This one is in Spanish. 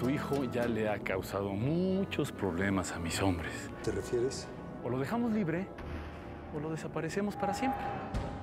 tu hijo ya le ha causado muchos problemas a mis hombres. ¿Te refieres? O lo dejamos libre o lo desaparecemos para siempre.